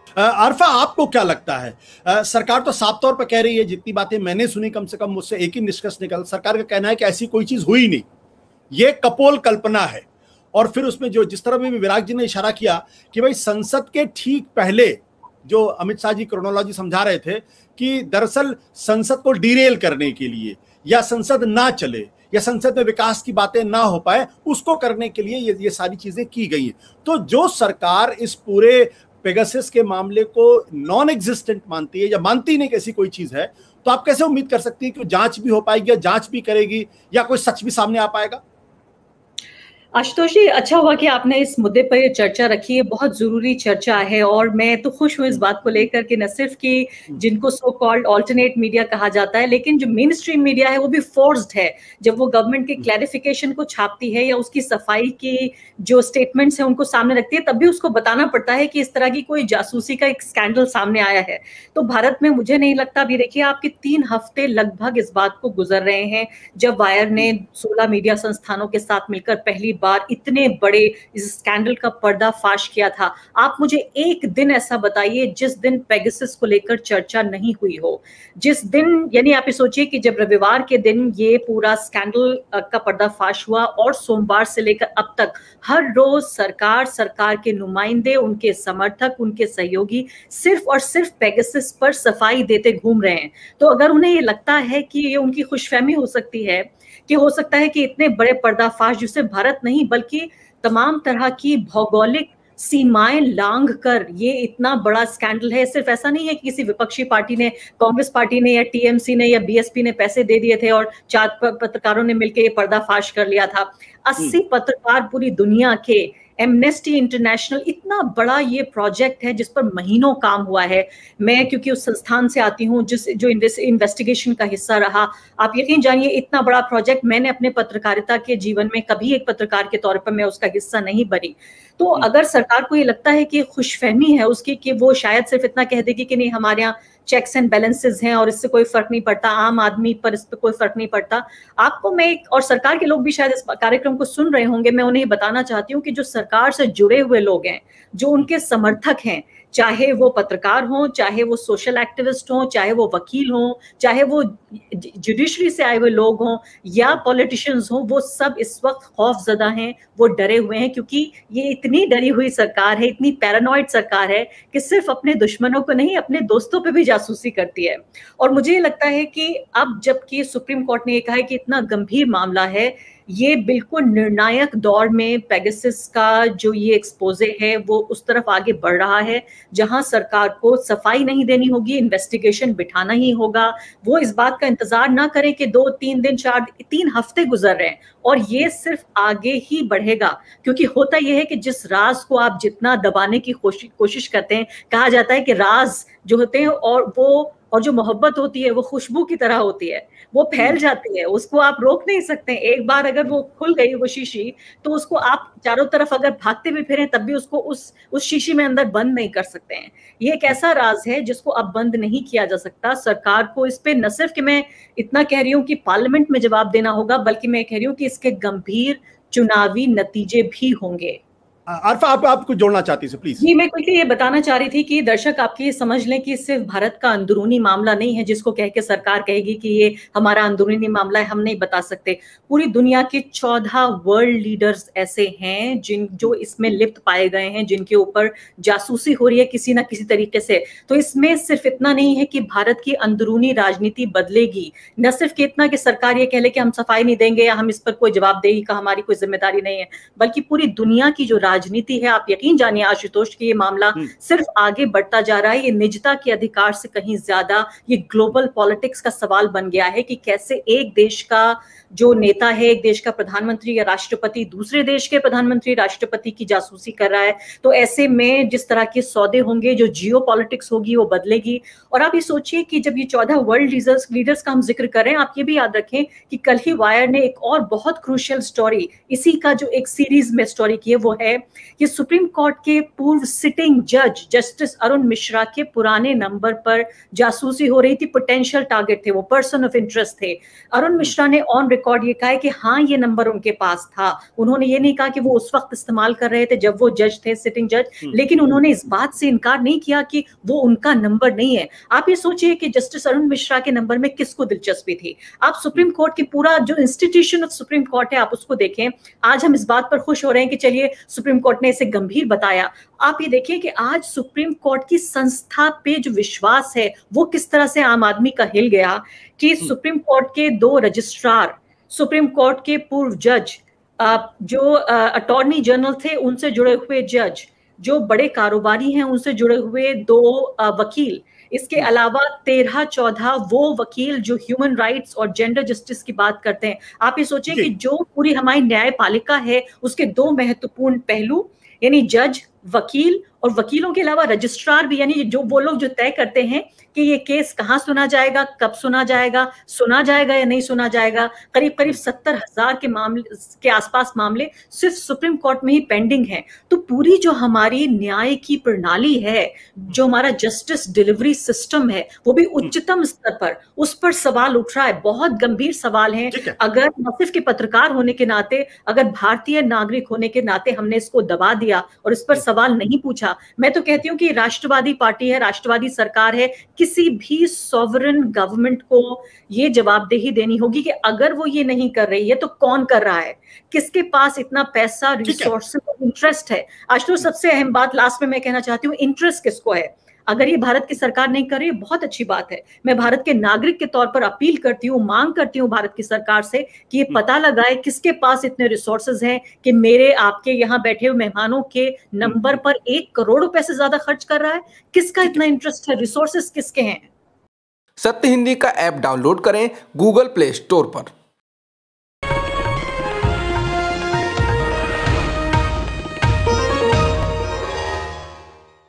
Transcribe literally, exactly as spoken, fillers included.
आरफा, आपको क्या लगता है? आ, सरकार तो साफ तौर पर कह रही है, जितनी बातें मैंने सुनी कम से कम मुझसे एक ही निष्कर्ष निकल, सरकार का कहना है कि ऐसी कोई चीज हुई नहीं, ये कपोल कल्पना है। और फिर उसमें जो जिस तरह भी विराग जी ने इशारा किया कि भाई संसद के ठीक पहले जो अमित शाह जी क्रोनोलॉजी समझा रहे थे कि दरअसल संसद को डीरेल करने के लिए या संसद ना चले या संसद में विकास की बातें ना हो पाए, उसको करने के लिए ये ये सारी चीजें की गई हैं। तो जो सरकार इस पूरे पेगासस के मामले को नॉन एग्जिस्टेंट मानती है या मानती नहीं कि ऐसी कोई चीज है, तो आप कैसे उम्मीद कर सकती है कि जांच भी हो पाएगी या जांच भी करेगी या कोई सच भी सामने आ पाएगा? आशुतोष जी, अच्छा हुआ कि आपने इस मुद्दे पर ये चर्चा रखी है, बहुत जरूरी चर्चा है। और मैं तो खुश हूँ इस बात को लेकर कि न सिर्फ कि जिनको सो कॉल्ड ऑल्टरनेट मीडिया कहा जाता है, लेकिन जो मेन स्ट्रीम मीडिया है वो भी फोर्स्ड है। जब वो गवर्नमेंट के क्लैरिफिकेशन को छापती है या उसकी सफाई की जो स्टेटमेंट्स हैं उनको सामने रखती है, तब भी उसको बताना पड़ता है कि इस तरह की कोई जासूसी का एक स्कैंडल सामने आया है। तो भारत में मुझे नहीं लगता, अभी देखिए आपके तीन हफ्ते लगभग इस बात को गुजर रहे हैं जब वायर ने सोलह मीडिया संस्थानों के साथ मिलकर पहली बार इतने बड़े इस स्कैंडल का पर्दाफाश किया था। आप मुझे एक दिन ऐसा बताइए जिस दिन पेगासस को लेकर चर्चा नहीं हुई हो, जिस दिन, यानी आप ये सोचिए कि जब रविवार के दिन ये पूरा स्कैंडल का पर्दाफाश हुआ और सोमवार से लेकर अब तक हर रोज सरकार, सरकार के नुमाइंदे, उनके समर्थक, उनके सहयोगी सिर्फ और सिर्फ पेगासस पर सफाई देते घूम रहे हैं। तो अगर उन्हें ये लगता है कि ये उनकी खुशफहमी हो सकती है कि हो सकता है कि इतने बड़े पर्दाफाश जिससे भारत नहीं बल्कि तमाम तरह की भौगोलिक सीमाएं लांघ कर ये इतना बड़ा स्कैंडल है, सिर्फ ऐसा नहीं है कि किसी विपक्षी पार्टी ने, कांग्रेस पार्टी ने या टीएमसी ने या बीएसपी ने पैसे दे दिए थे और चार पत्रकारों ने मिलकर ये पर्दाफाश कर लिया था। अस्सी पत्रकार पूरी दुनिया के, एमनेस्टी इंटरनेशनल, इतना बड़ा ये प्रोजेक्ट है जिस पर महीनों काम हुआ है। मैं क्योंकि उस संस्थान से आती हूँ जिस जो इन्वेस्टिगेशन का हिस्सा रहा, आप यकीन जानिए इतना बड़ा प्रोजेक्ट मैंने अपने पत्रकारिता के जीवन में कभी एक पत्रकार के तौर पर मैं उसका हिस्सा नहीं बनी। तो अगर सरकार को ये लगता है कि खुशफहमी है उसकी कि वो शायद सिर्फ इतना कह देगी कि नहीं हमारे यहाँ चेक्स एंड बैलेंसेस हैं और इससे कोई फर्क नहीं पड़ता, आम आदमी पर इस पर कोई फर्क नहीं पड़ता, आपको मैं, और सरकार के लोग भी शायद इस कार्यक्रम को सुन रहे होंगे, मैं उन्हें बताना चाहती हूँ कि जो सरकार से जुड़े हुए लोग हैं, जो उनके समर्थक हैं, चाहे वो पत्रकार हों, चाहे वो सोशल एक्टिविस्ट हों, चाहे वो वकील हों, चाहे वो जुडिशरी से आए हुए लोग हों या पॉलिटिशियंस हों, वो सब इस वक्त खौफजदा हैं, वो डरे हुए हैं, क्योंकि ये इतनी डरी हुई सरकार है, इतनी पैरानॉइड सरकार है कि सिर्फ अपने दुश्मनों को नहीं अपने दोस्तों पे भी जासूसी करती है। और मुझे लगता है कि अब जबकि सुप्रीम कोर्ट ने ये कहा है कि इतना गंभीर मामला है, ये बिल्कुल निर्णायक दौर में पेगासस का जो ये एक्सपोजे है वो उस तरफ आगे बढ़ रहा है जहां सरकार को सफाई नहीं देनी होगी, इन्वेस्टिगेशन बिठाना ही होगा। वो इस बात का इंतजार ना करें कि दो तीन दिन चार तीन हफ्ते गुजर रहे हैं और ये सिर्फ आगे ही बढ़ेगा, क्योंकि होता यह है कि जिस राज को आप जितना दबाने की कोशिश कोशिश करते हैं, कहा जाता है कि राज जो होते हैं और वो और जो मोहब्बत होती है वो खुशबू की तरह होती है, वो फैल जाती है, उसको आप रोक नहीं सकते। एक बार अगर वो खुल गई वो शीशी, तो उसको आप चारों तरफ अगर भागते भी फिरें तब भी उसको उस उस शीशी में अंदर बंद नहीं कर सकते हैं। ये एक ऐसा राज है जिसको अब बंद नहीं किया जा सकता। सरकार को इस पे न सिर्फ कि मैं इतना कह रही हूँ कि पार्लियामेंट में जवाब देना होगा, बल्कि मैं कह रही हूँ कि इसके गंभीर चुनावी नतीजे भी होंगे। आरफा, आप आप कुछ जोड़ना चाहती हैं प्लीज? जी, मैं क्विकली ये बताना चाह रही थी कि दर्शक आपकी ये समझ लें कि सिर्फ भारत का अंदरूनी मामला नहीं है जिसको कह के सरकार कहेगी कि ये हमारा अंदरूनी मामला है, हम नहीं बता सकते। पूरी दुनिया के चौदह वर्ल्ड लीडर्स ऐसे हैं जिन जो इसमें लिप्त पाए गए हैं, जिनके ऊपर जासूसी हो रही है किसी ना किसी तरीके से। तो इसमें सिर्फ इतना नहीं है कि भारत की अंदरूनी राजनीति बदलेगी, न सिर्फ कि इतना कि सरकार ये कह ले कि हम सफाई नहीं देंगे या हम इस पर कोई जवाबदेही का हमारी कोई जिम्मेदारी नहीं है, बल्कि पूरी दुनिया की जो राजनीति है, आप यकीन जानिए आशुतोष कि ये मामला सिर्फ आगे बढ़ता जा रहा है। ये निजता के अधिकार से कहीं ज्यादा ये ग्लोबल पॉलिटिक्स का सवाल बन गया है कि कैसे एक देश का जो नेता है, एक देश का प्रधानमंत्री या राष्ट्रपति दूसरे देश के प्रधानमंत्री राष्ट्रपति की जासूसी कर रहा है। तो ऐसे में जिस तरह के सौदे होंगे, जो जियो पॉलिटिक्स होगी वो बदलेगी। और आप ये सोचिए कि जब ये चौदह वर्ल्ड लीडर्स लीडर्स का हम जिक्र कर रहे हैं, आप ये भी याद रखें कि कल ही वायर ने एक और बहुत क्रूशियल स्टोरी, इसी का जो एक सीरीज में स्टोरी की है, वो है कि सुप्रीम कोर्ट के पूर्व सिटिंग जज जस्टिस अरुण मिश्रा के पुराने नंबर पर जासूसी हो रही थी, पोटेंशियल टारगेट थे, वो पर्सन ऑफ इंटरेस्ट थे। अरुण मिश्रा ने ऑन रिकॉर्ड ये कहा है कि हाँ ये नंबर उनके पास था। उन्होंने ये नहीं कहा कि वो उस वक्त इस्तेमाल कर रहे थे जब वो जज थे, सिटिंग जज, लेकिन उन्होंने इस बात से इनकार नहीं किया कि वो उनका नंबर नहीं है। आप ये सोचिए कि जस्टिस अरुण मिश्रा के नंबर में किसको दिलचस्पी थी। आप सुप्रीम कोर्ट की पूरा जो इंस्टीट्यूशन ऑफ सुप्रीम कोर्ट है आप उसको देखें। आज हम इस बात पर खुश हो रहे हैं कि चलिए सुप्रीम कोर्ट ने इसे गंभीर बताया। आप ये देखिए कि आज सुप्रीम कोर्ट की संस्था पे जो विश्वास है वो किस तरह से आम आदमी का हिल गया कि सुप्रीम कोर्ट के दो रजिस्ट्रार, सुप्रीम कोर्ट के पूर्व जज, जो अटॉर्नी जनरल थे उनसे जुड़े हुए जज, जो बड़े कारोबारी हैं उनसे जुड़े हुए दो वकील, इसके अलावा तेरह चौदह वो वकील जो ह्यूमन राइट्स और जेंडर जस्टिस की बात करते हैं। आप ये सोचें कि जो पूरी हमारी न्यायपालिका है उसके दो महत्वपूर्ण पहलू, यानी जज, वकील, और वकीलों के अलावा रजिस्ट्रार भी, यानी जो वो लोग जो तय करते हैं कि ये केस कहाँ सुना जाएगा, कब सुना जाएगा, सुना जाएगा या नहीं सुना जाएगा। करीब करीब सत्तर हजार के मामले के आसपास मामले सिर्फ सुप्रीम कोर्ट में ही पेंडिंग है। तो पूरी जो हमारी न्याय की प्रणाली है, जो हमारा जस्टिस डिलीवरी सिस्टम है, वो भी उच्चतम स्तर पर, उस पर सवाल उठ रहा है, बहुत गंभीर सवाल है। अगर न सिर्फ के पत्रकार होने के नाते, अगर भारतीय नागरिक होने के नाते हमने इसको दबा दिया और इस पर सवाल नहीं पूछा, मैं तो कहती हूँ कि राष्ट्रवादी पार्टी है, राष्ट्रवादी सरकार है, किसी भी सॉवरेन गवर्नमेंट को ये जवाबदेही देनी होगी कि अगर वो ये नहीं कर रही है तो कौन कर रहा है, किसके पास इतना पैसा, रिसोर्सेज, इंटरेस्ट है। आज तो सबसे अहम बात लास्ट में मैं कहना चाहती हूँ, इंटरेस्ट किसको है। अगर ये भारत की सरकार नहीं कर रही है, बहुत अच्छी बात है। मैं भारत के नागरिक के तौर पर अपील करती हूँ, मांग करती हूँ भारत की सरकार से कि ये पता लगाए किसके पास इतने रिसोर्सेज हैं कि मेरे आपके यहाँ बैठे हुए मेहमानों के नंबर पर एक करोड़ रुपए से ज्यादा खर्च कर रहा है। किसका इतना इंटरेस्ट है, रिसोर्सेज किसके हैं। सत्य हिंदी का ऐप डाउनलोड करें गूगल प्ले स्टोर पर।